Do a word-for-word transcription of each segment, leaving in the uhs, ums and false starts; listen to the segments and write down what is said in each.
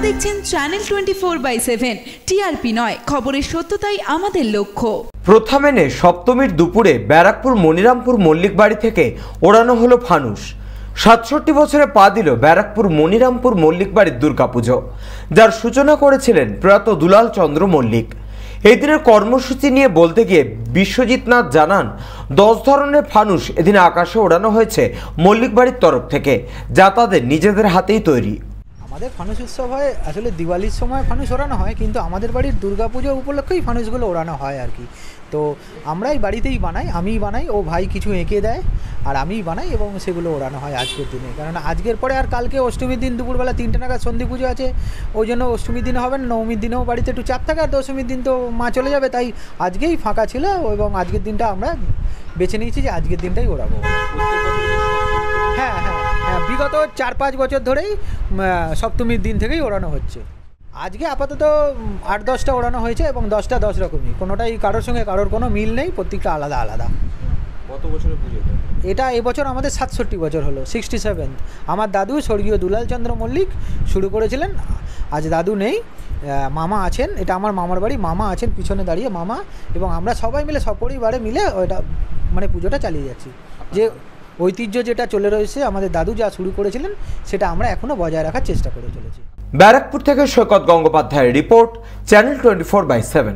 দেখছেন channel twenty four by seven. TRP নয়, খবরের সত্যতাই আমাদের লক্ষ্য। প্রথা মেনে সপ্তমীর দুপুরে ব্যারাকপুর মনিরামপুর মল্লিক বাড়ি থেকে ওড়ানো হলো ফানুস। সাতষট্টি বছরে পা দিল ব্যারাকপুর মনিরামপুর মল্লিক বাড়ির দুর্গাপুজো, যার সূচনা করেছিলেন প্রয়াত দুলাল চন্দ্র মল্লিক। এই দিনের কর্মসূচি নিয়ে বলতে গিয়ে বিশ্বজিৎ নাথ জানান, দশ ধরনের ফানুস এদিন আকাশে ওড়ানো হয়েছে মল্লিক বাড়ির তরফ থেকে, যা তাদের নিজেদের হাতেই তৈরি। আমাদের ফানুস উৎসব হয় আসলে দিওয়ালির সময় ফানুস ওড়ানো হয়, কিন্তু আমাদের বাড়ির দুর্গাপুজো উপলক্ষেই ফানুসগুলো ওড়ানো হয় আর কি। তো আমরাই বাড়িতেই বানাই, আমিই বানাই, ও ভাই কিছু এঁকে দেয় আর আমিই বানাই এবং সেগুলো ওড়ানো হয় আজকের দিনে। কারণ আজকের পরে আর কালকে অষ্টমীর দিন দুপুরবেলা তিনটে নাগাদ সন্ধি পুজো আছে, ওই জন্য অষ্টমীর দিনে হবে না, নবমীর দিনেও বাড়িতে একটু চাপ থাকে, আর দশমীর দিন তো মা চলে যাবে, তাই আজকেই ফাঁকা ছিল এবং আজকের দিনটা আমরা বেছে নিয়েছি যে আজকের দিনটাই ওড়াবো। হ্যাঁ হ্যাঁ হ্যাঁ বিগত চার পাঁচ বছর ধরেই সপ্তমীর দিন থেকেই ওড়ানো হচ্ছে। আজকে আপাতত আট দশটা ওড়ানো হয়েছে এবং দশটা দশ রকমই, কোনোটাই কারোর সঙ্গে কারোর কোনো মিল নেই, প্রত্যেকটা আলাদা আলাদা। কত বছরের পুজো এটা এবছর আমাদের সাতষট্টি বছর হলো, সিক্সটি সেভেন। আমার দাদু স্বর্গীয় দুলাল চন্দ্র মল্লিক শুরু করেছিলেন। আজ দাদু নেই, মামা আছেন, এটা আমার মামার বাড়ি, মামা আছেন পিছনে দাঁড়িয়ে মামা, এবং আমরা সবাই মিলে সপরিবারে মিলে ওইটা মানে পুজোটা চালিয়ে যাচ্ছি। যে ঐতিহ্য যেটা চলে রয়েছে আমাদের দাদু যা শুরু করেছিলেন সেটা আমরা এখনও বজায় রাখার চেষ্টা করে চলেছি। ব্যারাকপুর থেকে সৈকত গঙ্গোপাধ্যায়ের report, channel twenty four by seven.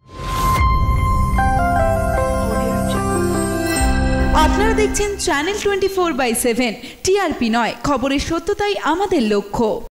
আপনারা দেখছেন channel twenty four by seven. TRP নয়, খবরের সত্যতাই আমাদের লক্ষ্য।